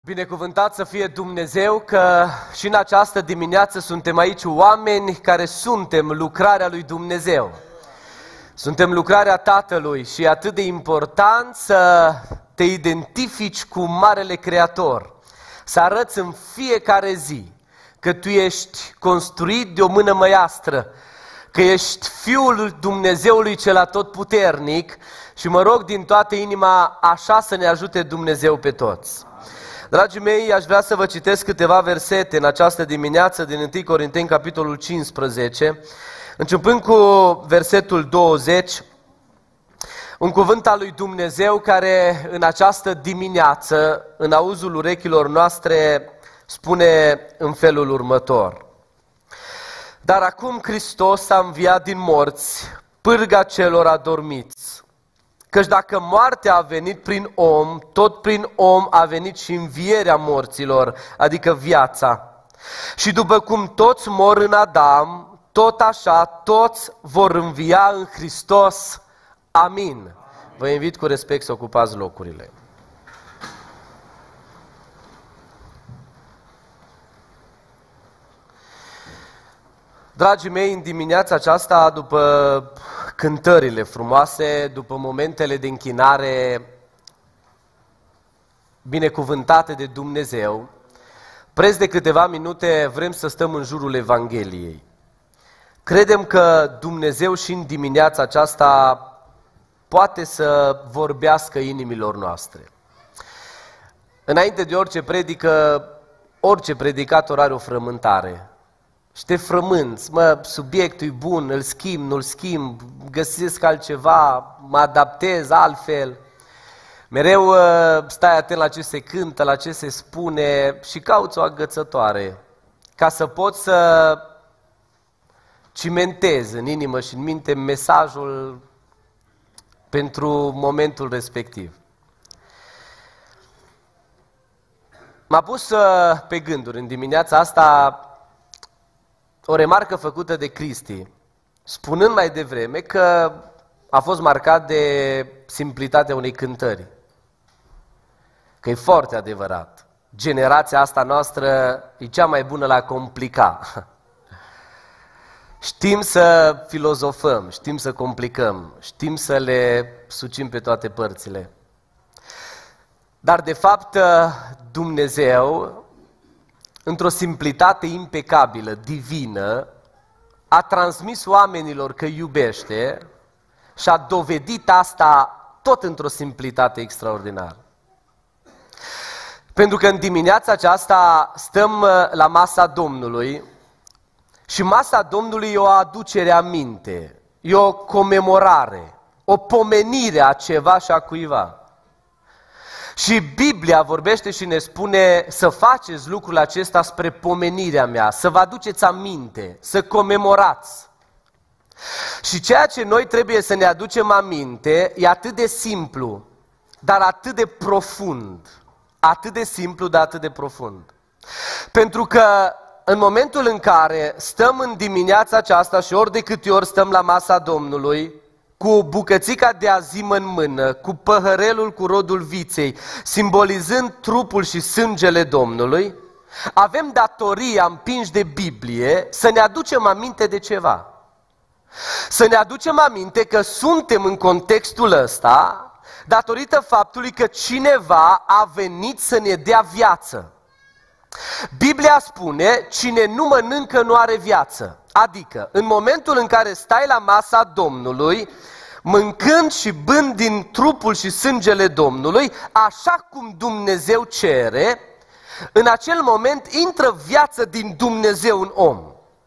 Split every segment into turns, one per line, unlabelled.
Binecuvântat să fie Dumnezeu că și în această dimineață suntem aici oameni care suntem lucrarea lui Dumnezeu. Suntem lucrarea Tatălui și e atât de important să te identifici cu Marele Creator. Să arăți în fiecare zi că tu ești construit de o mână măiastră, că ești Fiul Dumnezeului cel Atotputernic și mă rog din toată inima așa să ne ajute Dumnezeu pe toți. Dragii mei, aș vrea să vă citesc câteva versete în această dimineață din 1 Corinteni, capitolul 15, începând cu versetul 20, un cuvânt al lui Dumnezeu care în această dimineață, în auzul urechilor noastre, spune în felul următor. Dar acum Hristos a înviat din morți, pârga celor adormiți. Căci dacă moartea a venit prin om, tot prin om a venit și învierea morților, adică viața. Și după cum toți mor în Adam, tot așa toți vor învia în Hristos. Amin. Vă invit cu respect să ocupați locurile. Dragii mei, în dimineața aceasta, după cântările frumoase, după momentele de închinare binecuvântate de Dumnezeu, preț de câteva minute vrem să stăm în jurul Evangheliei. Credem că Dumnezeu și în dimineața aceasta poate să vorbească inimilor noastre. Înainte de orice predică, orice predicator are o frământare. Și te frămânți, subiectul e bun, îl schimb, nu-l schimb, găsesc altceva, mă adaptez altfel. Mereu stai atent la ce se cântă, la ce se spune și cauți o agățătoare ca să poți să cimentezi în inimă și în minte mesajul pentru momentul respectiv. M-a pus pe gânduri în dimineața asta o remarcă făcută de Cristi, spunând mai devreme că a fost marcat de simplitatea unei cântări. Că e foarte adevărat. Generația asta noastră e cea mai bună la a complica. Știm să filozofăm, știm să complicăm, știm să le sucim pe toate părțile. Dar de fapt Dumnezeu, într-o simplitate impecabilă, divină, a transmis oamenilor că iubește și a dovedit asta tot într-o simplitate extraordinară. Pentru că în dimineața aceasta stăm la masa Domnului și masa Domnului e o aducere aminte, e o comemorare, o pomenire a ceva și a cuiva. Și Biblia vorbește și ne spune să faceți lucrul acesta spre pomenirea mea, să vă aduceți aminte, să comemorați. Și ceea ce noi trebuie să ne aducem aminte e atât de simplu, dar atât de profund. Atât de simplu, dar atât de profund. Pentru că în momentul în care stăm în dimineața aceasta și ori de câte ori stăm la masa Domnului, cu bucățica de azim în mână, cu păhărelul cu rodul viței, simbolizând trupul și sângele Domnului, avem datoria, împinși de Biblie, să ne aducem aminte de ceva. Să ne aducem aminte că suntem în contextul ăsta datorită faptului că cineva a venit să ne dea viață. Biblia spune, cine nu mănâncă nu are viață. Adică, în momentul în care stai la masa Domnului, mâncând și bând din trupul și sângele Domnului, așa cum Dumnezeu cere, în acel moment intră viață din Dumnezeu în om.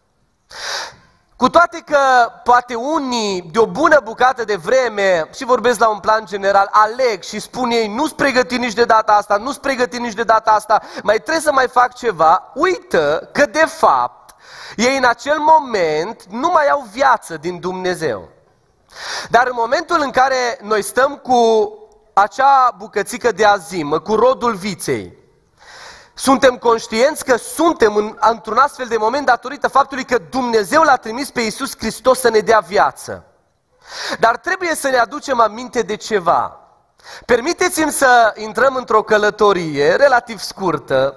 Cu toate că poate unii de o bună bucată de vreme, și vorbesc la un plan general, aleg și spun ei, nu-s pregătit nici de data asta, nu-s pregătit nici de data asta, mai trebuie să mai fac ceva, uită că de fapt ei în acel moment nu mai au viață din Dumnezeu. Dar în momentul în care noi stăm cu acea bucățică de azimă, cu rodul viței, suntem conștienți că suntem într-un astfel de moment datorită faptului că Dumnezeu l-a trimis pe Iisus Hristos să ne dea viață. Dar trebuie să ne aducem aminte de ceva. Permiteți-mi să intrăm într-o călătorie relativ scurtă,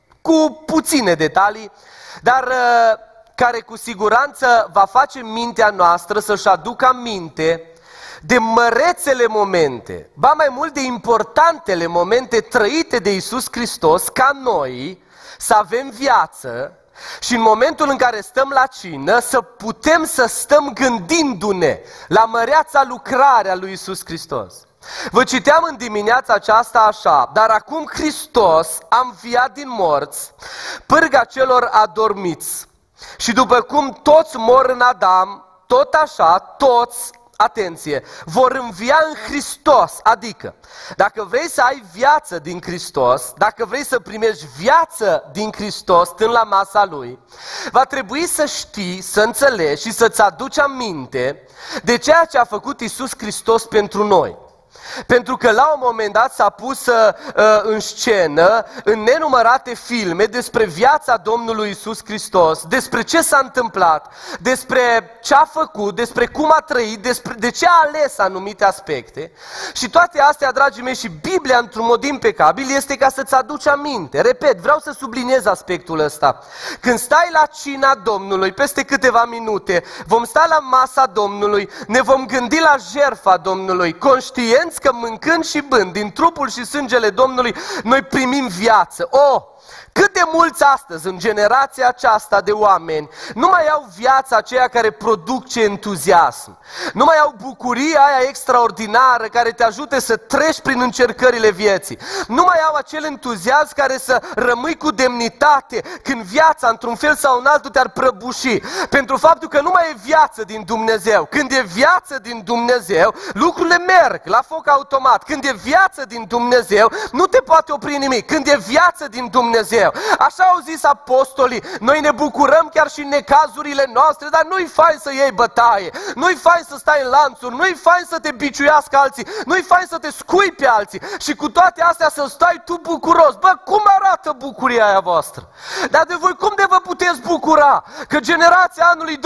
cu puține detalii, dar care cu siguranță va face mintea noastră să-și aducă aminte de mărețele momente, ba mai mult de importantele momente trăite de Iisus Hristos, ca noi să avem viață și în momentul în care stăm la cină să putem să stăm gândindu-ne la măreața lucrare a lui Iisus Hristos. Vă citeam în dimineața aceasta așa: dar acum Hristos a înviat din morți, pârga celor adormiți. Și după cum toți mor în Adam, tot așa toți, atenție, vor învia în Hristos. Adică, dacă vrei să ai viață din Hristos, dacă vrei să primești viață din Hristos stând la masa Lui, va trebui să știi, să înțelegi și să-ți aduci aminte de ceea ce a făcut Iisus Hristos pentru noi. Pentru că la un moment dat s-a pus în scenă în nenumărate filme despre viața Domnului Iisus Hristos, despre ce s-a întâmplat, despre ce a făcut, despre cum a trăit, de ce a ales anumite aspecte. Și toate astea, dragii mei, și Biblia într-un mod impecabil este ca să-ți aduci aminte. Repet, vreau să subliniez aspectul ăsta. Când stai la cina Domnului, peste câteva minute, vom sta la masa Domnului, ne vom gândi la jertfa Domnului, conștienți că mâncând și bând din trupul și sângele Domnului, noi primim viață. Cât de mulți astăzi, în generația aceasta de oameni, nu mai au viața aceea care produce entuziasm, nu mai au bucuria aia extraordinară care te ajute să treci prin încercările vieții, nu mai au acel entuziasm care să rămâi cu demnitate când viața, într-un fel sau în altul, te-ar prăbuși, pentru faptul că nu mai e viață din Dumnezeu. Când e viață din Dumnezeu, lucrurile merg la foc automat. Când e viață din Dumnezeu, nu te poate opri nimic. Când e viață din Dumnezeu, așa au zis apostolii, noi ne bucurăm chiar și în necazurile noastre, dar nu-i fain să iei bătaie, nu-i fain să stai în lanțuri, nu-i fain să te biciuiască alții, nu-i fain să te scui pe alții și cu toate astea să stai tu bucuros. Bă, cum arată bucuria aia voastră? Dar de voi cum de vă puteți bucura? Că generația anului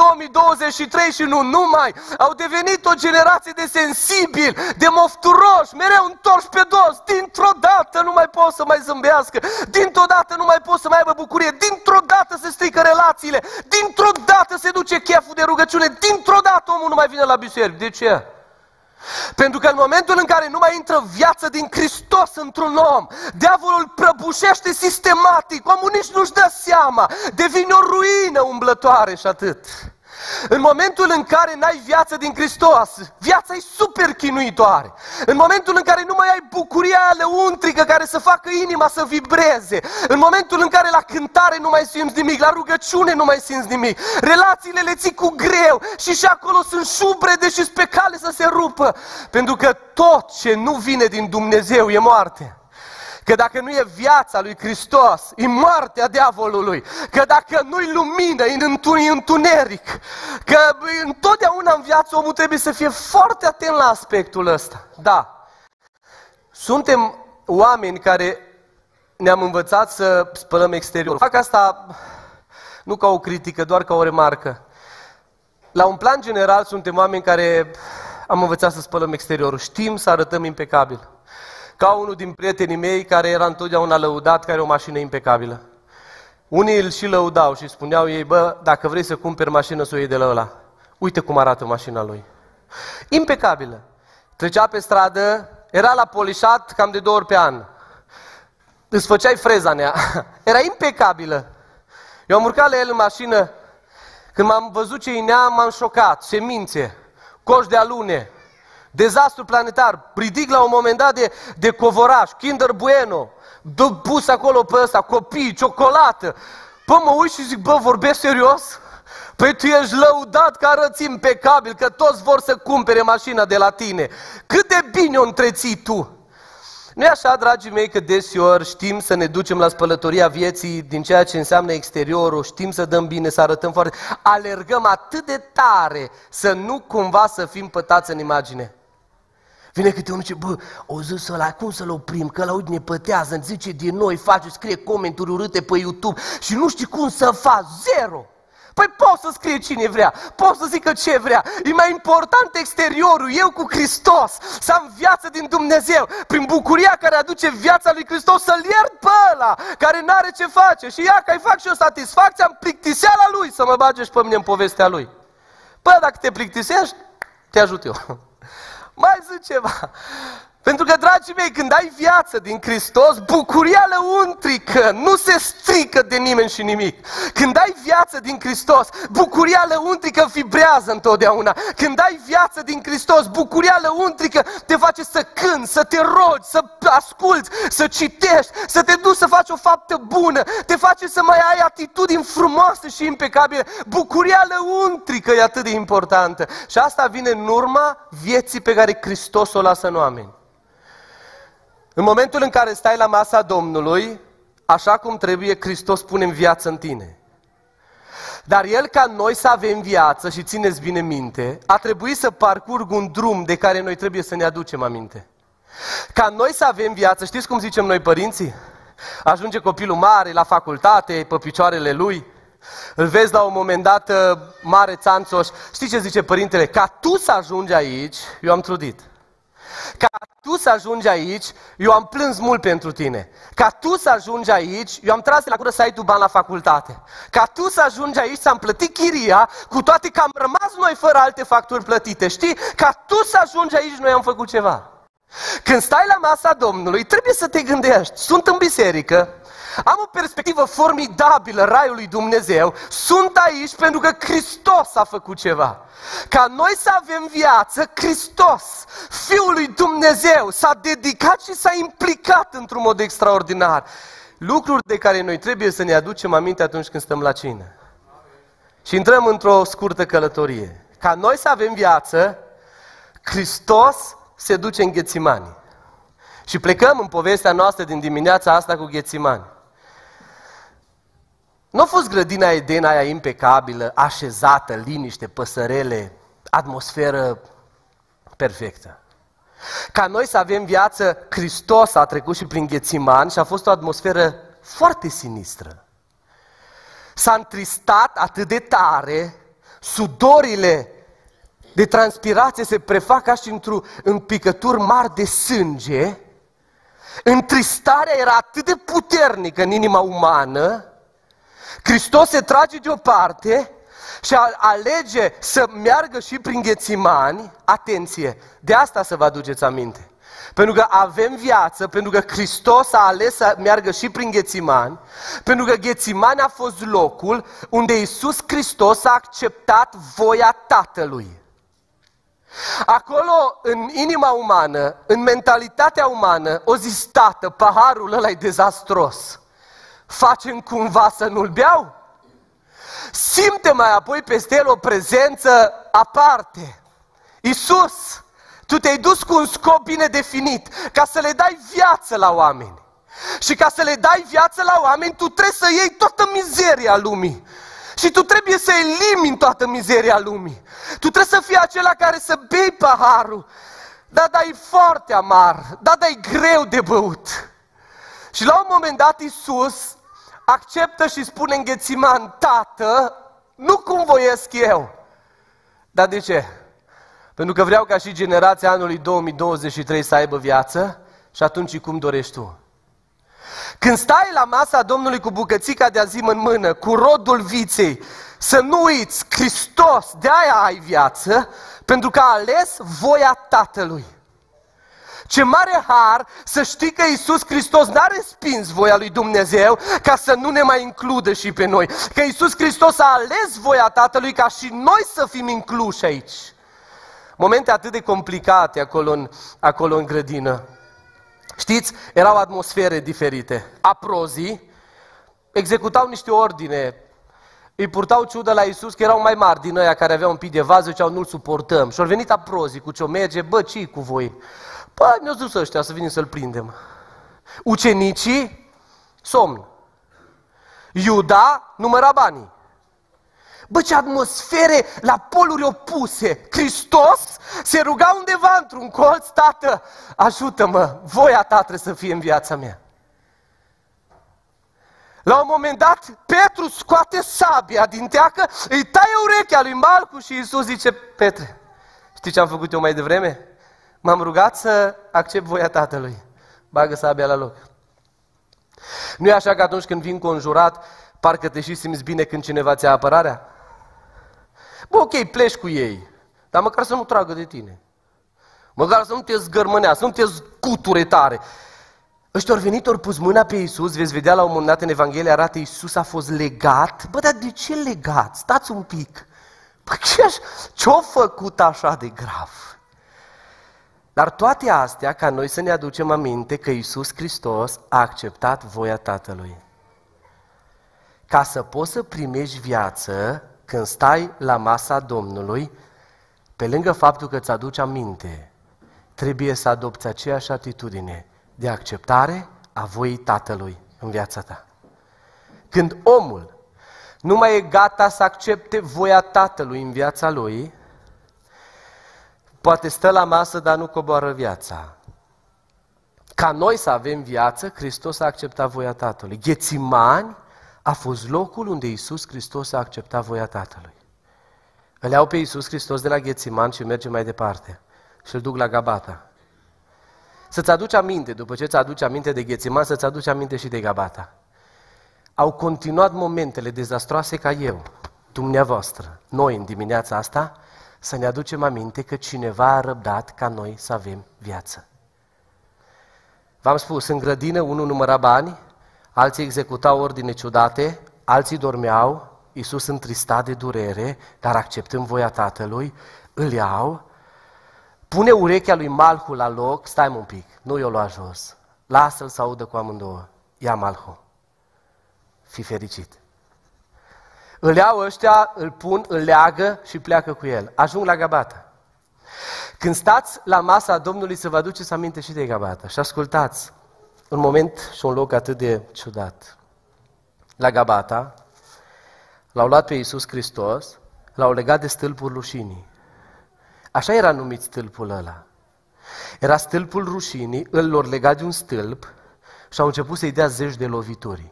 2023 și nu numai, au devenit o generație de sensibili, de mofturoși, mereu întorși pe dos, dintr-o dată nu mai pot să mai zâmbească, dintr-o dată nu mai pot să mai aibă bucurie, dintr-o dată se strică relațiile, dintr-o dată se duce cheful de rugăciune, dintr-o dată omul nu mai vine la biserică. De ce? Pentru că în momentul în care nu mai intră viață din Hristos într-un om, diavolul prăbușește sistematic, omul nici nu-și dă seama, devine o ruină umblătoare și atât. În momentul în care n-ai viață din Hristos, viața e super chinuitoare. În momentul în care nu mai ai bucuria aia lăuntrică care să facă inima să vibreze, în momentul în care la cântare nu mai simți nimic, la rugăciune nu mai simți nimic, relațiile le ții cu greu și acolo sunt șubrede și pe cale să se rupă. Pentru că tot ce nu vine din Dumnezeu e moarte. Că dacă nu e viața lui Hristos, e moartea diavolului. Că dacă nu-i lumină, e întuneric. Că întotdeauna în viață omul trebuie să fie foarte atent la aspectul ăsta. Da, suntem oameni care ne-am învățat să spălăm exteriorul. Fac asta nu ca o critică, doar ca o remarcă. La un plan general suntem oameni care am învățat să spălăm exteriorul. Știm să arătăm impecabil. Ca unul din prietenii mei care era întotdeauna lăudat, care are o mașină impecabilă. Unii îl și lăudau și spuneau ei, bă, dacă vrei să cumperi mașină, să o iei de la ăla. Uite cum arată mașina lui. Impecabilă. Trecea pe stradă, era la polișat cam de 2 ori pe an. Îți făceai freza în ea. Era impecabilă. Eu am urcat la el în mașină, când m-am văzut ce inea, m-am șocat. Semințe, coș de alune, dezastru planetar, ridic la un moment dat de covoraș, Kinder Bueno, pus acolo pe ăsta, copii, ciocolată. Păi mă uit și zic, bă, vorbesc serios? Păi tu ești lăudat că arăți impecabil, că toți vor să cumpere mașina de la tine. Cât de bine o întreții tu? Nu e așa, dragii mei, că deseori știm să ne ducem la spălătoria vieții din ceea ce înseamnă exteriorul, știm să dăm bine, să arătăm foarte... Alergăm atât de tare să nu cumva să fim pătați în imagine. Vine câte unul și zice, bă, o zis ăla, cum să-l oprim? Că ăla, uite, ne pătează, îmi zice din noi, face, scrie comentarii urâte pe YouTube și nu știi cum să faci, zero. Păi poți să scrie cine vrea, poți să zică ce vrea. E mai important exteriorul, eu cu Hristos, să am viață din Dumnezeu, prin bucuria care aduce viața lui Hristos, să-l iert pe ăla care n-are ce face. Și ia că-i fac și eu satisfacția în plictiseala lui să mă bage și pe mine în povestea lui. Păi dacă te plictisești, te ajut eu. Mai zic ceva. Pentru că, dragii mei, când ai viață din Hristos, bucuria lăuntrică nu se strică de nimeni și nimic. Când ai viață din Hristos, bucuria lăuntrică vibrează întotdeauna. Când ai viață din Hristos, bucuria lăuntrică te face să cânți, să te rogi, să asculți, să citești, să te duci să faci o faptă bună, te face să mai ai atitudini frumoase și impecabile. Bucuria lăuntrică e atât de importantă. Și asta vine în urma vieții pe care Hristos o lasă în oameni. În momentul în care stai la masa Domnului, așa cum trebuie, Hristos pune în viață în tine. Dar El, ca noi să avem viață, și țineți bine minte, a trebuit să parcurg un drum de care noi trebuie să ne aducem aminte. Ca noi să avem viață, știți cum zicem noi părinții? Ajunge copilul mare la facultate, pe picioarele lui, îl vezi la un moment dat mare țanțoș. Știi ce zice părintele? Ca tu să ajungi aici, eu am trudit. Ca tu să ajungi aici, eu am plâns mult pentru tine. Ca tu să ajungi aici, eu am tras de la gură să ai tu bani la facultate. Ca tu să ajungi aici, să am plătit chiria, cu toate că am rămas noi fără alte facturi plătite. Știi? Ca tu să ajungi aici, noi am făcut ceva. Când stai la masa Domnului, trebuie să te gândești. Sunt în biserică, am o perspectivă formidabilă, raiul lui Dumnezeu, sunt aici pentru că Hristos a făcut ceva. Ca noi să avem viață, Hristos, Fiul lui Dumnezeu, s-a dedicat și s-a implicat într-un mod extraordinar. Lucruri de care noi trebuie să ne aducem aminte atunci când stăm la cină. Și intrăm într-o scurtă călătorie. Ca noi să avem viață, Hristos se duce în Ghețimani. Și plecăm în povestea noastră din dimineața asta cu Ghețimani. Nu a fost grădina Eden aia impecabilă, așezată, liniște, păsărele, atmosferă perfectă. Ca noi să avem viață, Hristos a trecut și prin Ghețimani și a fost o atmosferă foarte sinistră. S-a întristat atât de tare, sudorile de transpirație se prefac ca și în picături mari de sânge, întristarea era atât de puternică în inima umană, Hristos se trage deoparte și alege să meargă și prin Ghețimani. Atenție, de asta să vă aduceți aminte. Pentru că avem viață, pentru că Hristos a ales să meargă și prin Ghețimani, pentru că Ghețimani a fost locul unde Iisus Hristos a acceptat voia Tatălui. Acolo, în inima umană, în mentalitatea umană, o zis: Tată, paharul ăla e dezastros. Facem cumva să nu-l beau? Simte mai apoi peste el o prezență aparte. Iisus, tu te-ai dus cu un scop bine definit, ca să le dai viață la oameni. Și ca să le dai viață la oameni, tu trebuie să iei toată mizeria lumii. Și tu trebuie să elimini toată mizeria lumii. Tu trebuie să fii acela care să bei paharul. Dar e foarte amar, dar e greu de băut. Și la un moment dat Iisus acceptă și spune în Ghețiman: Tată, nu cum voiesc eu. Dar de ce? Pentru că vreau ca și generația anului 2023 să aibă viață. Și atunci cum dorești tu? Când stai la masa Domnului cu bucățica de azim în mână, cu rodul viței, să nu uiți, Hristos, de-aia ai viață, pentru că a ales voia Tatălui. Ce mare har să știi că Iisus Hristos n-a respins voia lui Dumnezeu ca să nu ne mai includă și pe noi. Că Iisus Hristos a ales voia Tatălui ca și noi să fim incluși aici. Momente atât de complicate acolo în grădină. Știți, erau atmosfere diferite. Aprozii executau niște ordine, îi purtau ciudă la Iisus că erau mai mari din ăia care aveau un pic de vază, ziceau: nu-l suportăm. Și au venit aprozii cu ciomege: bă, ce-i cu voi? Păi, ne-au dus ăștia să venim să-l prindem. Ucenicii, somn. Iuda număra banii. Bă, ce atmosfere la poluri opuse. Hristos se ruga undeva într-un colț: Tată, ajută-mă, voia ta trebuie să fie în viața mea. La un moment dat, Petru scoate sabia din teacă, îi taie urechea lui Malcu și Iisus zice: Petre, știi ce am făcut eu mai devreme? M-am rugat să accept voia Tatălui. Bagă sabia la loc. Nu e așa că atunci când vin conjurat, parcă te și simți bine când cineva ți-a apărarea? Bă, ok, pleci cu ei, dar măcar să nu tragă de tine. Măcar să nu te zgărmânească, să nu te scuture tare. Ăștia ori venit, ori pus mâna pe Iisus, veți vedea la un moment dat în Evanghelie, arată Iisus a fost legat. Bă, dar de ce legat? Stați un pic. Bă, ce-o făcut așa de grav? Dar toate astea ca noi să ne aducem aminte că Iisus Hristos a acceptat voia Tatălui. Ca să poți să primești viață când stai la masa Domnului, pe lângă faptul că îți aduci aminte, trebuie să adopți aceeași atitudine de acceptare a voii Tatălui în viața ta. Când omul nu mai e gata să accepte voia Tatălui în viața lui, poate stă la masă, dar nu coboară viața. Ca noi să avem viață, Hristos a acceptat voia Tatălui. Ghețimani a fost locul unde Iisus Hristos a acceptat voia Tatălui. Îl iau pe Iisus Hristos de la Ghețimani și merge mai departe și îl duc la Gabata. Să-ți aduci aminte, după ce ți aduci aminte de Ghețimani, să-ți aduci aminte și de Gabata. Au continuat momentele dezastroase ca eu, dumneavoastră, noi în dimineața asta, să ne aducem aminte că cineva a răbdat ca noi să avem viață. V-am spus, în grădină unul număra bani, alții executau ordine ciudate, alții dormeau, Iisus întristat de durere, dar acceptând voia Tatălui, îl iau, pune urechea lui Malhu la loc, stai un pic, nu i-o lua jos, lasă-l să audă cu amândouă, ia Malhu, fii fericit. Îl iau ăștia, îl pun, îl leagă și pleacă cu el. Ajung la Gabata. Când stați la masa Domnului să vă aduceți aminte și de Gabata și ascultați un moment și un loc atât de ciudat. La Gabata l-au luat pe Iisus Hristos, l-au legat de stâlpul rușinii. Așa era numit stâlpul ăla. Era stâlpul rușinii, îl lor legat de un stâlp și au început să-i dea zeci de lovituri.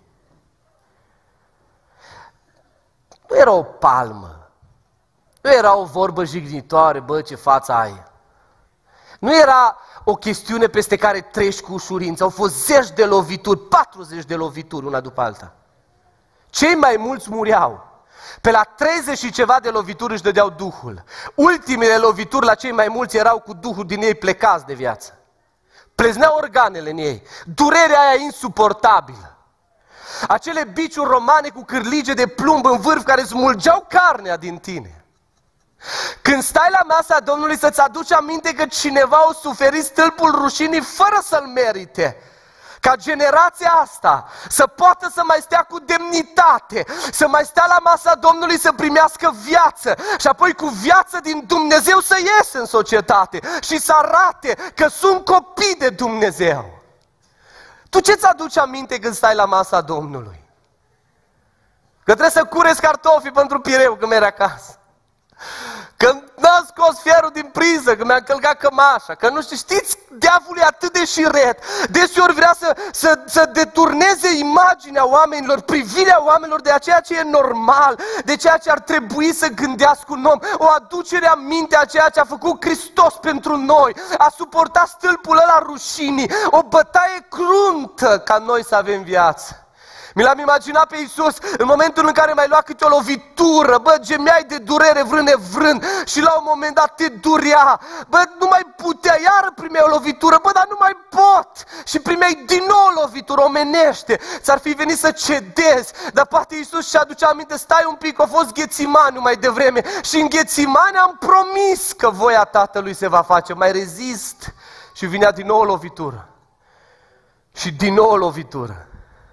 Nu era o palmă, nu era o vorbă jignitoare, bă, ce față ai. Nu era o chestiune peste care treci cu ușurință, au fost zeci de lovituri, 40 de lovituri, una după alta. Cei mai mulți mureau. Pe la 30 și ceva de lovituri își dădeau Duhul. Ultimele lovituri la cei mai mulți erau cu Duhul din ei plecați de viață. Plezneau organele în ei, durerea aia insuportabilă. Acele biciuri romane cu cârlige de plumb în vârf care smulgeau carnea din tine. Când stai la masa Domnului să-ți aduci aminte că cineva a suferit stâlpul rușinii fără să-l merite, ca generația asta să poată să mai stea cu demnitate, să mai stea la masa Domnului să primească viață și apoi cu viață din Dumnezeu să iese în societate și să arate că sunt copii de Dumnezeu. Tu ce-ți aduci aminte când stai la masa Domnului? Că trebuie să cureți cartofii pentru pireu când mergi acasă. Că n-am scos fierul din priză, că mi-am călcat cămașa, că nu știți, diavolul e atât de șiret. Deseori vrea să deturneze imaginea oamenilor, privirea oamenilor de ceea ce e normal, de ceea ce ar trebui să gândească un om. O aducere aminte a ceea ce a făcut Hristos pentru noi, a suportat stâlpul ăla rușinii, o bătaie cruntă ca noi să avem viață. Mi l-am imaginat pe Iisus în momentul în care mai lua câte o lovitură, bă, gemeai de durere vrând nevrând și la un moment dat te durea, bă, nu mai putea, iară primeai o lovitură, bă, dar nu mai pot și primeai din nou o lovitură omenește, ți-ar fi venit să cedezi, dar poate Iisus și aducea aminte, stai un pic, a fost Ghețimani mai devreme și în Ghețimani am promis că voia Tatălui se va face, mai rezist și vinea din nou o lovitură și din nou o lovitură.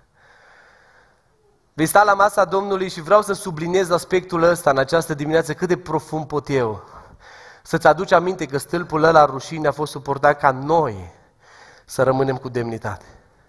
Vei sta la masa Domnului și vreau să subliniez aspectul ăsta în această dimineață cât de profund pot eu. Să-ți aduci aminte că stâlpul ăla rușine a fost suportat ca noi să rămânem cu demnitate.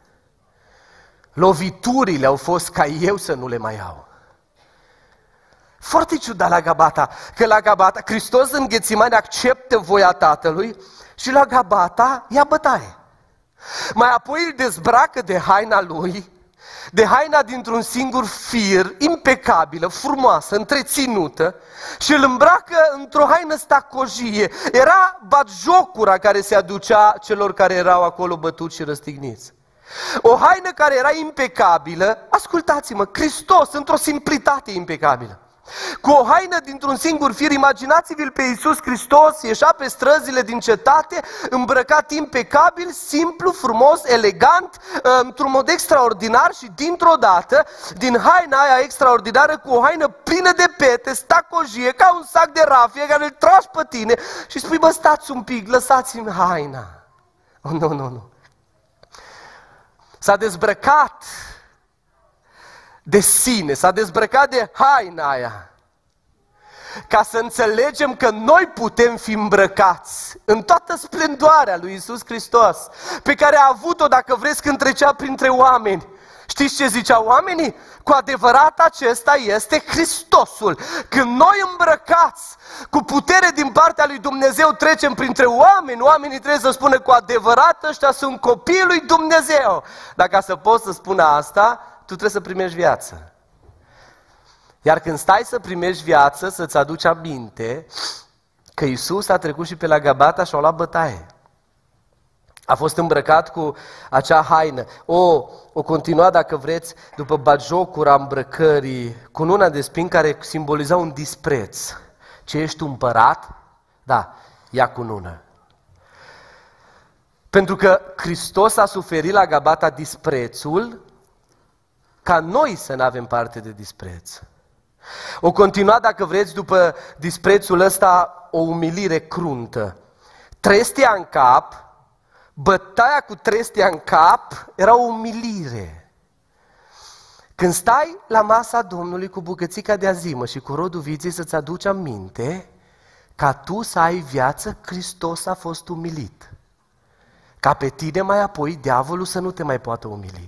Loviturile au fost ca eu să nu le mai iau. Foarte ciudat la Gabata, că la Gabata Hristos în Ghețimani acceptă voia Tatălui și la Gabata ia bătaie. Mai apoi îl dezbracă de haina lui de haina dintr-un singur fir, impecabilă, frumoasă, întreținută, și îl îmbracă într-o haină stacojie. Era batjocura care se aducea celor care erau acolo bătuți și răstigniți. O haină care era impecabilă, ascultați-mă, Hristos într-o simplitate impecabilă. Cu o haină dintr-un singur fir, imaginați-vi-l pe Iisus Hristos, ieșea pe străzile din cetate, îmbrăcat impecabil, simplu, frumos, elegant, într-un mod extraordinar și dintr-o dată, din haina aia extraordinară, cu o haină plină de pete, stacojie, ca un sac de rafie care îl tragi pe tine și spui, bă, stați un pic, lăsați-mi haina. Oh, nu. S-a dezbrăcat de sine, s-a dezbrăcat de haina aia, ca să înțelegem că noi putem fi îmbrăcați în toată splendoarea lui Iisus Hristos, pe care a avut-o, dacă vreți, când trecea printre oameni. Știți ce ziceau oamenii? Cu adevărat acesta este Hristosul. Când noi îmbrăcați cu putere din partea lui Dumnezeu trecem printre oameni, oamenii trebuie să spună cu adevărat ăștia sunt copiii lui Dumnezeu. Dar ca să poți să spună asta, tu trebuie să primești viață. Iar când stai să primești viață, să-ți aduci aminte că Iisus a trecut și pe la Gabata și a luat bătaie. A fost îmbrăcat cu acea haină. O continua, dacă vreți, după batjocura îmbrăcării, cu una de spin care simboliza un dispreț. Ce ești împărat? Da, ia cunună. Pentru că Hristos a suferit la Gabata disprețul, ca noi să nu avem parte de dispreț. O continua, dacă vreți, după disprețul ăsta, o umilire cruntă. Trestia în cap, bătaia cu trestia în cap, era o umilire. Când stai la masa Domnului cu bucățica de azimă și cu rodul viței, să-ți aduci aminte, ca tu să ai viață, Hristos a fost umilit. Ca pe tine mai apoi diavolul să nu te mai poată umili.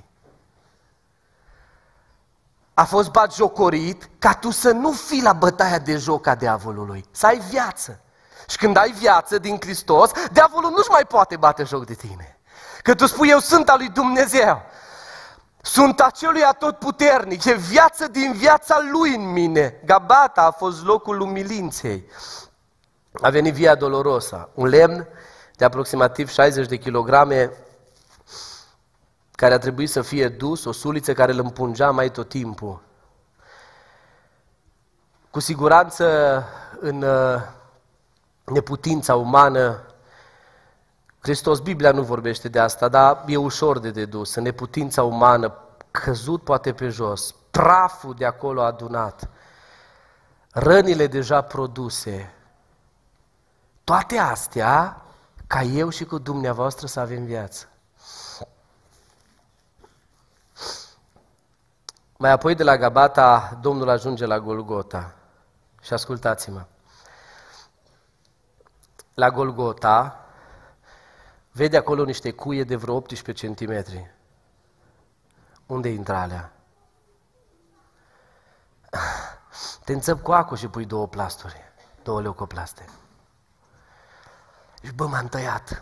A fost batjocorit ca tu să nu fii la bătaia de joc a diavolului, să ai viață. Și când ai viață din Hristos, diavolul nu-și mai poate bate joc de tine. Că tu spui, eu sunt al lui Dumnezeu, sunt acelui atotputernic, e viață din viața lui în mine. Gabata a fost locul umilinței. A venit Via Dolorosa, un lemn de aproximativ 60 de kilograme, care a trebuit să fie dus, o suliță care îl împungea mai tot timpul. Cu siguranță, în neputința umană, Hristos, Biblia nu vorbește de asta, dar e ușor de dedus. În neputința umană, căzut poate pe jos, praful de acolo adunat, rănile deja produse, toate astea, ca eu și cu dumneavoastră să avem viață. Mai apoi de la Gabata, Domnul ajunge la Golgota. Și ascultați-mă. La Golgota, vede acolo niște cuie de vreo 18 centimetri. Unde intră alea? Te înțăpi cu acul și pui 2 plasturi, 2 leucoplaste. Și bă, m-am tăiat.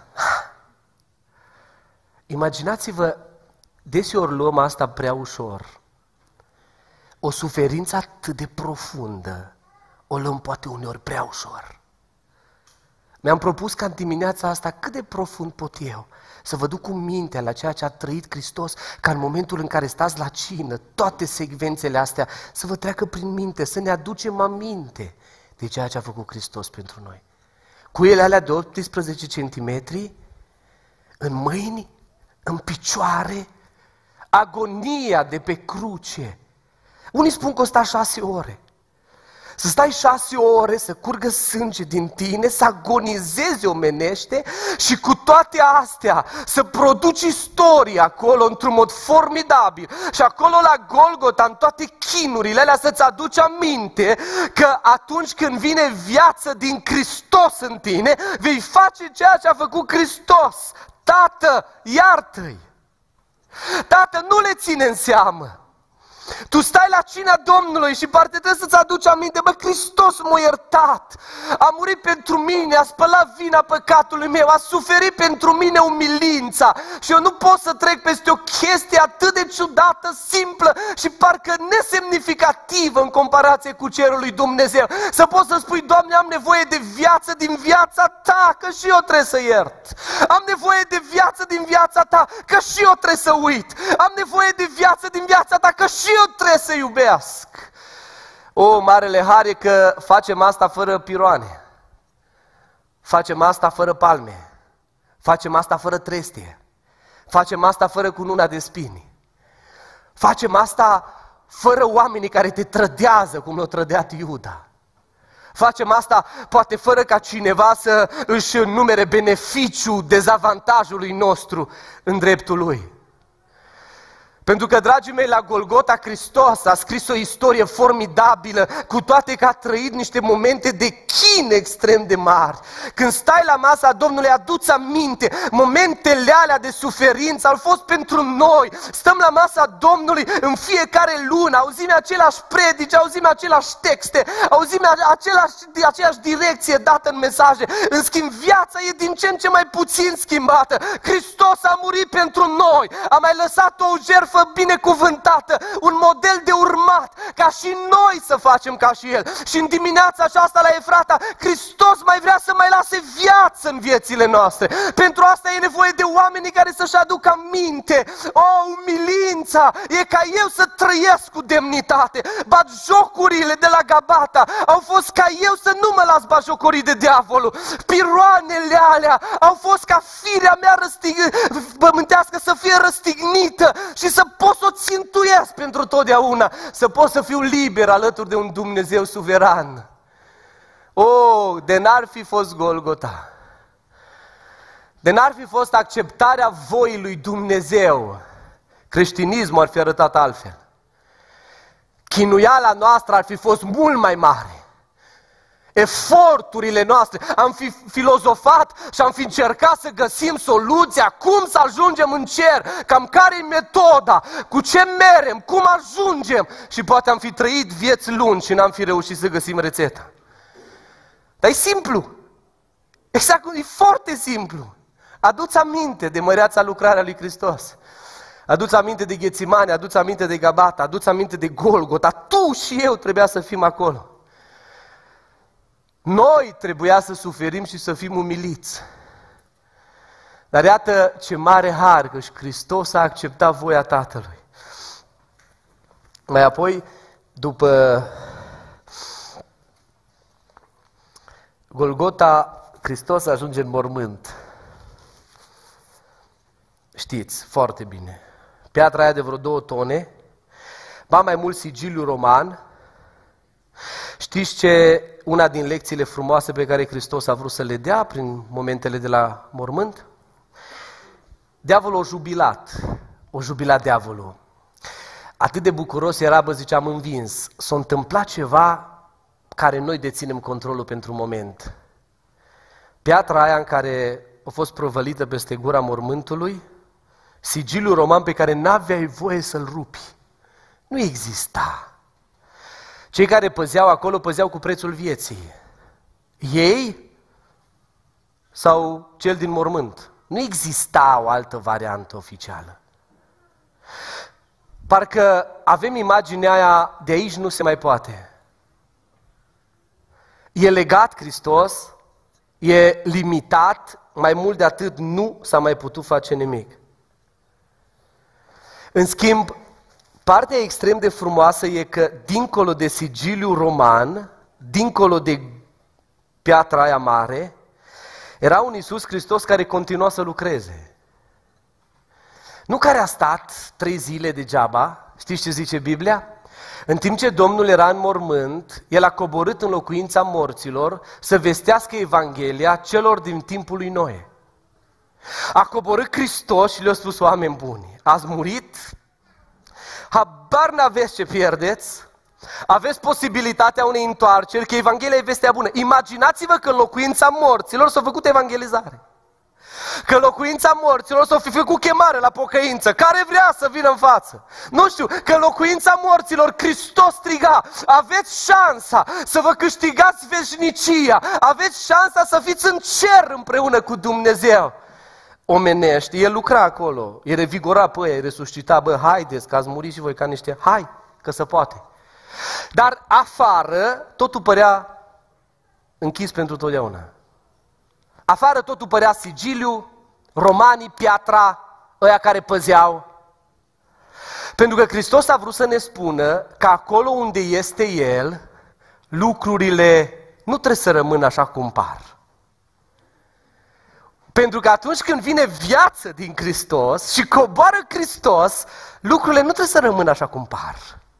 Imaginați-vă, deseori luăm asta prea ușor. O suferință atât de profundă, o luăm poate uneori prea ușor. Mi-am propus ca în dimineața asta, cât de profund pot eu, să vă duc cu mintea la ceea ce a trăit Hristos, ca în momentul în care stați la cină, toate secvențele astea, să vă treacă prin minte, să ne aducem aminte de ceea ce a făcut Hristos pentru noi. Cuiele alea de 18 centimetri, în mâini, în picioare, agonia de pe cruce. Unii spun că o sta 6 ore. Să stai 6 ore, să curgă sânge din tine, să agonizezi omenește și cu toate astea să produci istorie acolo într-un mod formidabil. Și acolo la Golgota, în toate chinurile alea, să-ți aduci aminte că atunci când vine viață din Hristos în tine, vei face ceea ce a făcut Hristos. Tată, iartă-i! Tată, nu le ține în seamă! Tu stai la cina Domnului și parcă trebuie să-ți aduci aminte, bă, Hristos m-a iertat, a murit pentru mine, a spălat vina păcatului meu, a suferit pentru mine umilința și eu nu pot să trec peste o chestie atât de ciudată, simplă și parcă nesemnificativă în comparație cu cerul lui Dumnezeu. Să poți să spui, Doamne, am nevoie de viață din viața Ta, că și eu trebuie să iert. Am nevoie de viață din viața Ta, că și eu trebuie să uit. Am nevoie de viață din viața Ta, că și eu trebuie să iubesc. O, marele har e că facem asta fără piroane. Facem asta fără palme. Facem asta fără trestie. Facem asta fără cununa de spini. Facem asta fără oamenii care te trădează, cum l-a trădeat Iuda. Facem asta poate fără ca cineva să își numere beneficiul dezavantajului nostru în dreptul lui. Pentru că, dragii mei, la Golgota Hristos a scris o istorie formidabilă, cu toate că a trăit niște momente de chin extrem de mari. Când stai la masa Domnului, adu-ți aminte, momentele alea de suferință au fost pentru noi. Stăm la masa Domnului în fiecare lună, auzim aceleași predici, auzim aceleași texte, auzim aceeași direcție dată în mesaje. În schimb, viața e din ce în ce mai puțin schimbată. Hristos a murit pentru noi, a mai lăsat o jertfă binecuvântată, un model de urmat, ca și noi să facem ca și El. Și în dimineața aceasta la Efrata, Hristos mai vrea să mai lase viață în viețile noastre. Pentru asta e nevoie de oameni care să-și aducă aminte. Umilința e ca eu să trăiesc cu demnitate. Batjocurile de la Gabata au fost ca eu să nu mă las batjocorii de diavolul. Piroanele alea au fost ca firea mea pământească să fie răstignită și să pot să o țintuiesc pentru totdeauna, să pot să fiu liber alături de un Dumnezeu suveran. De n-ar fi fost Golgota, de n-ar fi fost acceptarea voii lui Dumnezeu, creștinismul ar fi arătat altfel. Chinuiala noastră ar fi fost mult mai mare. Eforturile noastre, am fi filozofat și am fi încercat să găsim soluția, cum să ajungem în cer, cam care e metoda, cu ce merem, cum ajungem, și poate am fi trăit vieți lungi și n-am fi reușit să găsim rețeta. Dar e simplu, exact, e foarte simplu. Adu-ți aminte de măreața lucrarea lui Hristos. Adu-ți aminte de Ghețimane, adu-ți aminte de Gabata, adu-ți aminte de Golgota. Tu și eu trebuia să fim acolo. Noi trebuia să suferim și să fim umiliți. Dar iată ce mare har că și Hristos a acceptat voia Tatălui. Mai apoi, după Golgota, Hristos ajunge în mormânt. Știți foarte bine. Piatra aia de vreo 2 tone, ba mai mult sigiliu roman. Știți ce? Una din lecțiile frumoase pe care Hristos a vrut să le dea prin momentele de la mormânt? Diavolul o jubilat diavolul. Atât de bucuros era, zice, am învins. S-a întâmplat ceva care noi deținem controlul pentru un moment. Piatra aia în care a fost provălită peste gura mormântului, sigiliul roman pe care n-aveai voie să-l rupi, nu exista. Cei care păzeau acolo, păzeau cu prețul vieții. Ei sau cel din mormânt. Nu exista o altă variantă oficială. Parcă avem imaginea aia, de aici nu se mai poate. E legat Hristos, e limitat, mai mult de atât nu s-a mai putut face nimic. În schimb, partea extrem de frumoasă e că, dincolo de sigiliul roman, dincolo de piatra aia mare, era un Iisus Hristos care continua să lucreze. Nu care a stat 3 zile degeaba, știți ce zice Biblia? În timp ce Domnul era în mormânt, El a coborât în locuința morților să vestească Evanghelia celor din timpul lui Noe. A coborât Hristos și le-a spus: oameni buni, ați murit? Habar n-aveți ce pierdeți, aveți posibilitatea unei întoarceri, că Evanghelia e vestea bună. Imaginați-vă că în locuința morților s-a făcut evangelizare. Că locuința morților s-o fi făcut chemare la pocăință. Care vrea să vină în față? Nu știu, că locuința morților Hristos striga: aveți șansa să vă câștigați veșnicia, aveți șansa să fiți în cer împreună cu Dumnezeu. Omenești, El lucra acolo, El revigora pe ei, resuscita: bă, haideți că ați murit și voi ca niște, hai, că se poate. Dar afară totul părea închis pentru totdeauna. Afară totul părea sigiliu, romanii, piatra, ăia care păzeau. Pentru că Hristos a vrut să ne spună că acolo unde este El, lucrurile nu trebuie să rămână așa cum par. Pentru că atunci când vine viață din Hristos și coboară Hristos, lucrurile nu trebuie să rămână așa cum par.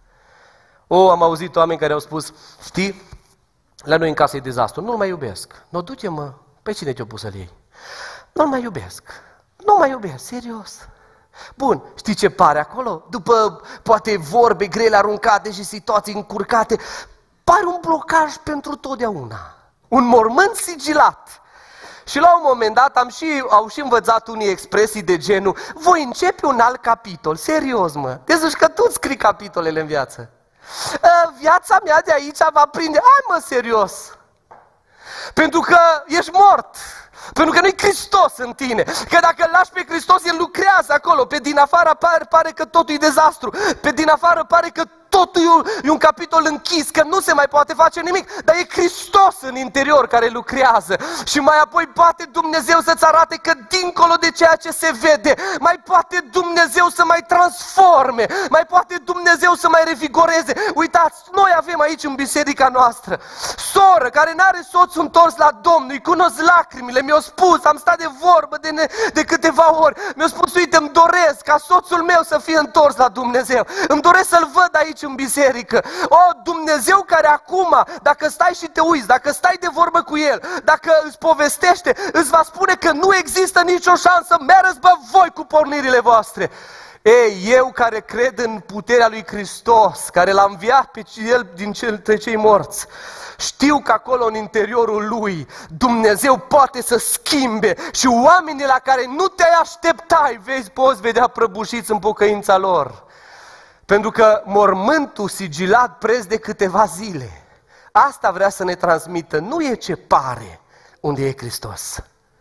Am auzit oameni care au spus: știi, la noi în casă e dezastru, nu-l mai iubesc. Nu, du-te, mă, pe cine te-a pus să-l iei? Nu-l mai iubesc, nu mai iubesc, serios. Bun, știi ce pare acolo? După poate vorbe grele aruncate și situații încurcate, pare un blocaj pentru totdeauna. Un mormânt sigilat. Și la un moment dat au și învățat unii expresii de genul: voi începe un alt capitol, serios, mă. Deci că tu scrii capitolele în viață. Viața mea de aici va prinde. Hai, mă, serios. Pentru că ești mort. Pentru că nu-i Hristos în tine. Că dacă îl lași pe Hristos, El lucrează acolo. Pe din afară pare că totul e dezastru. Pe din afară pare că totul e un capitol închis, că nu se mai poate face nimic. Dar e Hristos în interior care lucrează. Și mai apoi poate Dumnezeu să-ți arate că dincolo de ceea ce se vede, mai poate Dumnezeu să mai transforme, mai poate Dumnezeu să mai revigoreze. Uitați, noi avem aici în biserica noastră soră care n-are soțul întors la Domnul, îi cunosc lacrimile, mi-a spus, am stat de vorbă de câteva ori, mi-a spus: uite, îmi doresc ca soțul meu să fie întors la Dumnezeu, îmi doresc să-l văd aici în biserică. Dumnezeu care acum, dacă stai și te uiți, dacă stai de vorbă cu El, dacă îți povestește, îți va spune că nu există nicio șansă, mergeți, bă, voi cu pornirile voastre. Ei, eu care cred în puterea lui Hristos, care l-a înviat pe El dintre cei morți, știu că acolo în interiorul Lui Dumnezeu poate să schimbe și oamenii la care nu te-ai așteptai, poți vedea prăbușiți în pocăința lor. Pentru că mormântul sigilat preț de câteva zile, asta vrea să ne transmită, nu e ce pare unde e Hristos.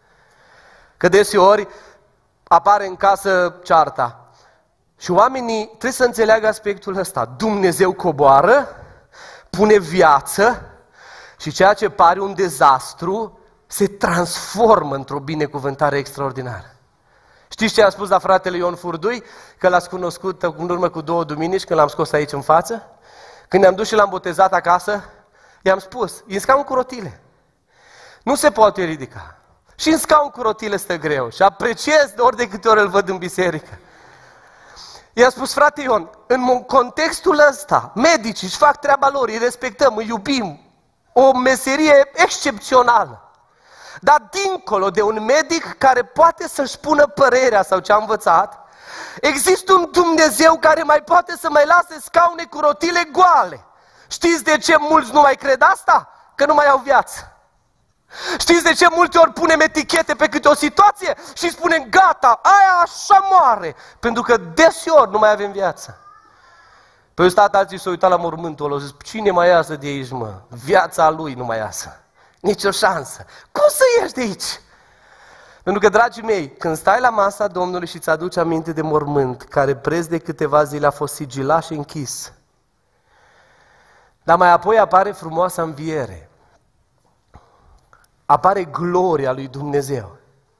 Că deseori apare în casă cearta și oamenii trebuie să înțeleagă aspectul ăsta. Dumnezeu coboară, pune viață și ceea ce pare un dezastru se transformă într-o binecuvântare extraordinară. Știți ce a spus la fratele Ion Furdui? Că l-ați cunoscut în urmă cu 2 duminici, când l-am scos aici în față. Când ne-am dus și l-am botezat acasă, i-am spus: e în scaun cu rotile. Nu se poate ridica. Și în scaun cu rotile stă greu. Și apreciez ori de câte ori îl văd în biserică. I-am spus: frate Ion, în contextul ăsta, medicii își fac treaba lor, îi respectăm, îi iubim. O meserie excepțională. Dar dincolo de un medic care poate să-și spună părerea sau ce a învățat, există un Dumnezeu care mai poate să mai lase scaune cu rotile goale. Știți de ce mulți nu mai cred asta? Că nu mai au viață. Știți de ce multe ori punem etichete pe câte o situație și spunem: gata, aia așa moare? Pentru că deseori nu mai avem viață. Păi stat alții s-au uitat la mormântul ăla, au zis: cine mai iasă de aici, mă? Viața lui nu mai iasă. Nici o șansă. Cum să ieși de aici? Pentru că, dragii mei, când stai la masa Domnului și îți aduci aminte de mormânt, care preț de câteva zile a fost sigilat și închis, dar mai apoi apare frumoasa înviere, apare gloria lui Dumnezeu.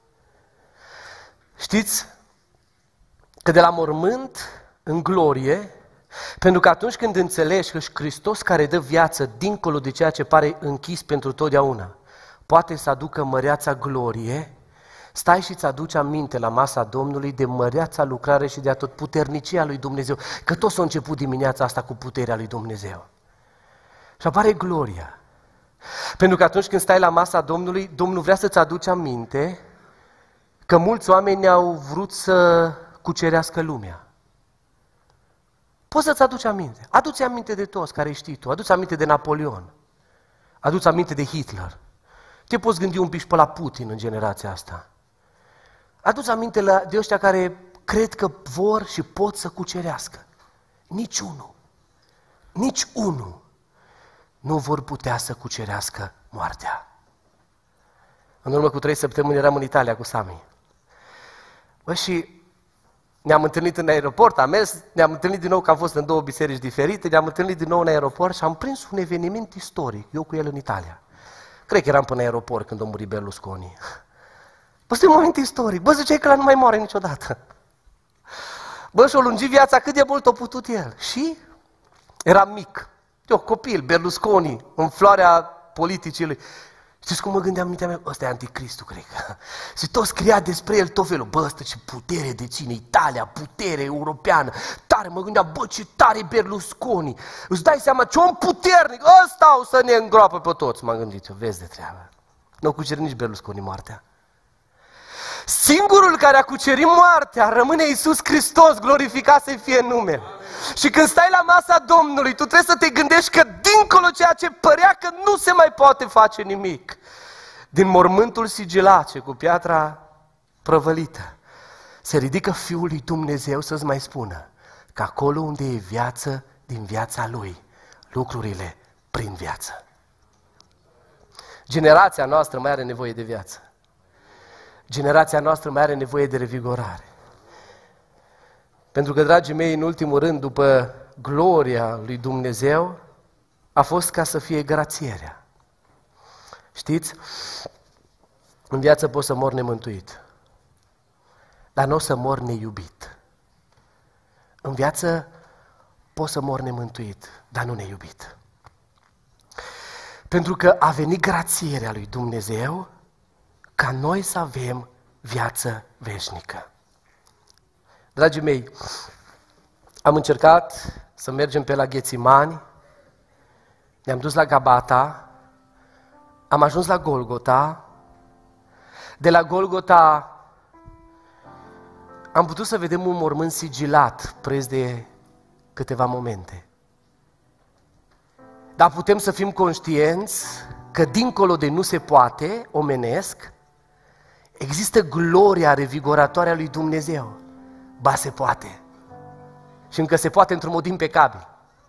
Știți că de la mormânt în glorie, pentru că atunci când înțelegi că Hristos care dă viață dincolo de ceea ce pare închis pentru totdeauna, poate să aducă măreața glorie, stai și îți aduci aminte la masa Domnului de măreața lucrare și de atotputernicia lui Dumnezeu, că toți au început dimineața asta cu puterea lui Dumnezeu. Și apare gloria. Pentru că atunci când stai la masa Domnului, Domnul vrea să-ți aduci aminte că mulți oameni au vrut să cucerească lumea. Poți să-ți aduci aminte. Adu-ți aminte de toți care știi tu. Adu-ți aminte de Napoleon. Adu-ți aminte de Hitler. Te poți gândi un pic pe la Putin în generația asta. Adu-ți aminte de ăștia care cred că vor și pot să cucerească. Nici unul nu vor putea să cucerească moartea. În urmă cu 3 săptămâni eram în Italia cu Sami. Și ne-am întâlnit în aeroport, am mers, ne-am întâlnit din nou, că am fost în 2 biserici diferite, ne-am întâlnit din nou în aeroport și am prins un eveniment istoric, eu cu el în Italia. Cred că eram până în aeroport când a murit Berlusconi. Este un moment istoric. Ziceai că ăla nu mai moare niciodată. Și-o lungi viața cât de mult a putut el. Și eram mic. Eu, copil, Berlusconi, în floarea politicii lui. Știți cum mă gândeam în mintea mea? Ăsta e anticristul, cred că. Și tot scria despre el tot felul. Ăsta ce putere deține Italia, putere europeană. Tare, mă gândeam, ce tare Berlusconi. Îți dai seama ce om puternic. Ăsta o să ne îngroapă pe toți, m-am gândit eu. Vezi de treabă. Nu cuceri nici Berlusconi moartea. Singurul care a cucerit moartea rămâne Iisus Hristos, glorificat să-i fie numele. Și când stai la masa Domnului, tu trebuie să te gândești că dincolo ceea ce părea că nu se mai poate face nimic, din mormântul sigilace cu piatra prăvălită, se ridică Fiul lui Dumnezeu să-ți mai spună că acolo unde e viață, din viața Lui, lucrurile prin viață. Generația noastră mai are nevoie de viață. Generația noastră mai are nevoie de revigorare. Pentru că, dragii mei, în ultimul rând, după gloria lui Dumnezeu, a fost ca să fie grațierea. Știți? În viață poți să mori nemântuit, dar nu o să mori neiubit. În viață poți să mori nemântuit, dar nu neiubit. Pentru că a venit grațierea lui Dumnezeu ca noi să avem viață veșnică. Dragii mei, am încercat să mergem pe la Ghețimani, ne-am dus la Gabata, am ajuns la Golgota, de la Golgota am putut să vedem un mormânt sigilat, preț de câteva momente. Dar putem să fim conștienți că dincolo de nu se poate, omenesc, există gloria revigoratoare a lui Dumnezeu. Ba, se poate. Și încă se poate într-un mod impecabil.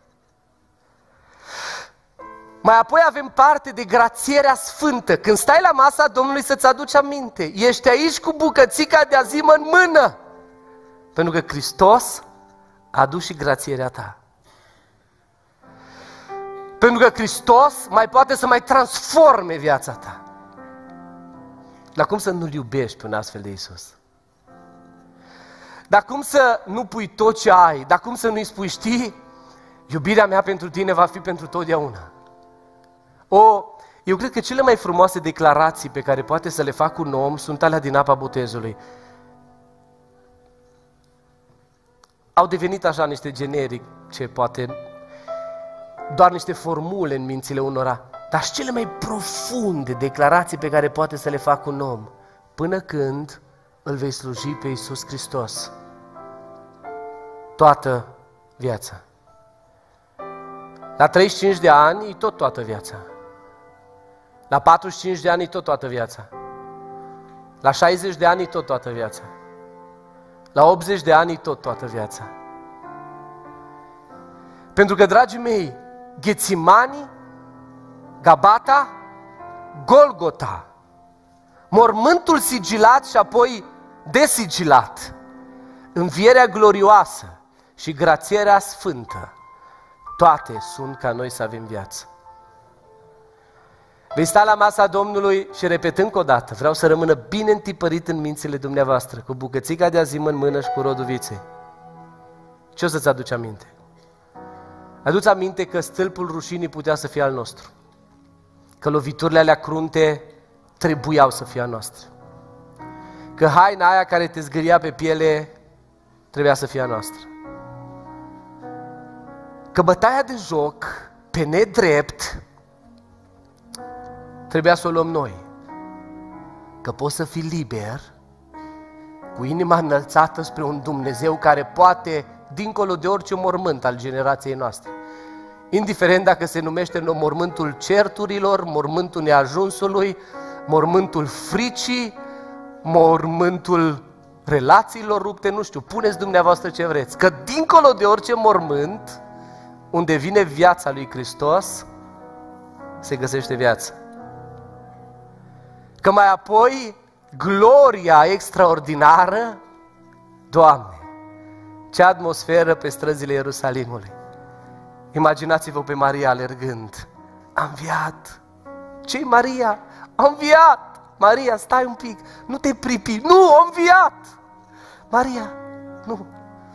Mai apoi avem parte de grațierea sfântă. Când stai la masa Domnului să-ți aduci aminte, ești aici cu bucățica de azimă în mână. Pentru că Hristos a adus și grațierea ta. Pentru că Hristos mai poate să mai transforme viața ta. Dar cum să nu-L iubești pe un astfel de Iisus? Dar cum să nu pui tot ce ai? Dar cum să nu-i spui, știi, iubirea mea pentru tine va fi pentru totdeauna? Eu cred că cele mai frumoase declarații pe care poate să le fac un om sunt alea din apa botezului. Au devenit așa niște generice, poate doar niște formule în mințile unora, dar și cele mai profunde declarații pe care poate să le fac un om, până când îl vei sluji pe Iisus Hristos toată viața. La 35 de ani e tot toată viața. La 45 de ani e tot toată viața. La 60 de ani e tot toată viața. La 80 de ani e tot toată viața. Pentru că, dragii mei, Ghețimani, Gabata, Golgota, mormântul sigilat și apoi desigilat, învierea glorioasă și grațierea sfântă, toate sunt ca noi să avem viață. Vei sta la masa Domnului și repet încă o dată, vreau să rămână bine întipărit în mințile dumneavoastră, cu bucățica de azimă în mână și cu rodul viței. Ce o să-ți aduci aminte? Adu-ți aminte că stâlpul rușinii putea să fie al nostru, că loviturile alea crunte trebuiau să fie a noastră, că haina aia care te zgâria pe piele trebuia să fie a noastră, că bătaia de joc pe nedrept trebuia să o luăm noi, că poți să fii liber cu inima înălțată spre un Dumnezeu care poate, dincolo de orice mormânt al generației noastre, indiferent dacă se numește mormântul certurilor, mormântul neajunsului, mormântul fricii, mormântul relațiilor rupte, nu știu, puneți dumneavoastră ce vreți. Că dincolo de orice mormânt, unde vine viața lui Hristos, se găsește viață. Că mai apoi, gloria extraordinară, Doamne, ce atmosferă pe străzile Ierusalimului. Imaginați-vă pe Maria alergând. A înviat. Ce-i Maria? A înviat! Maria, stai un pic, nu te pripi. Nu, a înviat! Maria, nu.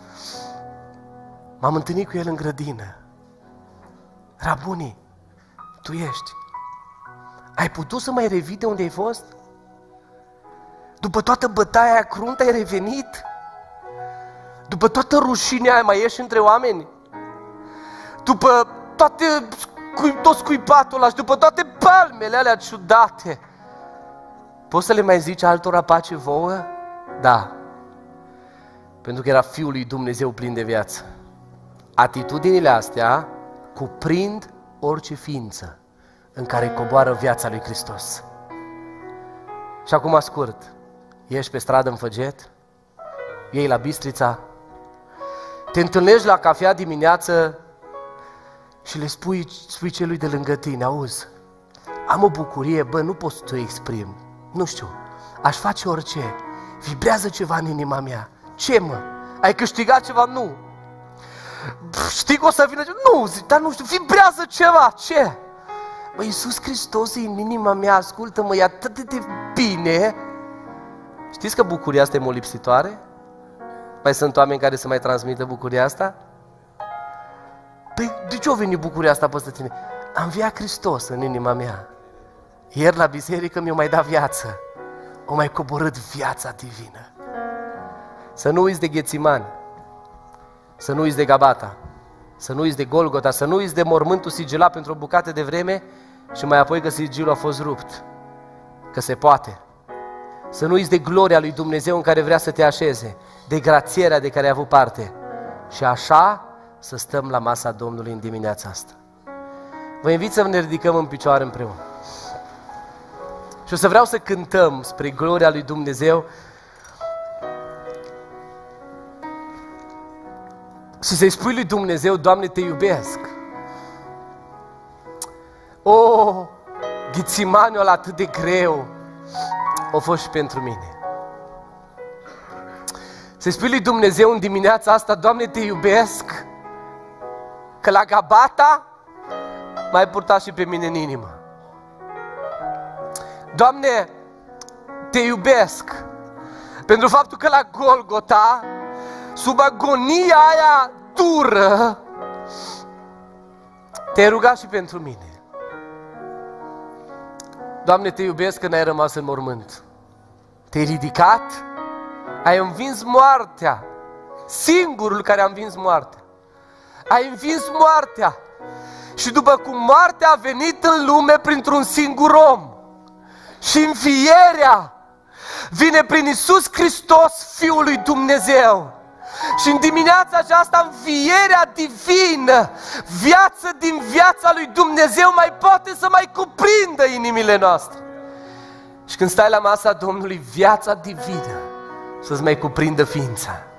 M-am întâlnit cu el în grădină. Rabuni, tu ești. Ai putut să mai revii de unde ai fost? După toată bătaia aia cruntă ai revenit? După toată rușinea aia mai ieși între oameni? După tot scuipatul ăla și după toate palmele alea ciudate, poți să le mai zici altora pace vouă? Da. Pentru că era Fiul lui Dumnezeu plin de viață. Atitudinile astea cuprind orice ființă în care coboară viața lui Hristos. Și acum scurt, ieși pe stradă în Făget, iei la Bistrița, te întâlnești la cafea dimineață și le spui celui de lângă tine, auzi, am o bucurie, bă, nu pot să o exprim, nu știu, aș face orice, vibrează ceva în inima mea. Ce, mă? Ai câștigat ceva? Nu. Știi că o să vină? Nu, zic, dar nu știu, vibrează ceva. Ce? Bă, Iisus Hristos e în inima mea, ascultă-mă, e atât de bine. Știți că bucuria asta e molipsitoare? Mai sunt oameni care să mai transmită bucuria asta? Păi, de ce a venit bucuria asta peste tine? Am înviat Hristos în inima mea. Ieri la biserică mi-a mai dat viață. O mai coborât viața divină. Să nu uiți de Ghețimani, să nu uiți de Gabata, să nu uiți de Golgota, să nu uiți de mormântul sigilat pentru o bucată de vreme și mai apoi că sigilul a fost rupt. Că se poate. Să nu uiți de gloria lui Dumnezeu în care vrea să te așeze, de grațierea de care ai avut parte. Și așa să stăm la masa Domnului în dimineața asta. Vă invit să ne ridicăm în picioare împreună. Și o să vreau să cântăm spre gloria lui Dumnezeu și să-i spui lui Dumnezeu, Doamne, te iubesc. O, Ghețimaniul ăla atât de greu a fost și pentru mine. Să-i spui lui Dumnezeu în dimineața asta, Doamne, te iubesc, că la Gabata m-ai purtat și pe mine în inimă. Doamne, te iubesc pentru faptul că la Golgota, sub agonia aia dură, te-ai rugat și pentru mine. Doamne, te iubesc că n-ai rămas în mormânt. Te-ai ridicat, ai învins moartea, singurul care a învins moartea. Ai învins moartea și după cum moartea a venit în lume printr-un singur om și învierea vine prin Iisus Hristos, Fiul lui Dumnezeu. Și în dimineața aceasta învierea divină, viață din viața lui Dumnezeu mai poate să mai cuprindă inimile noastre. Și când stai la masa Domnului, viața divină să-ți mai cuprindă ființa.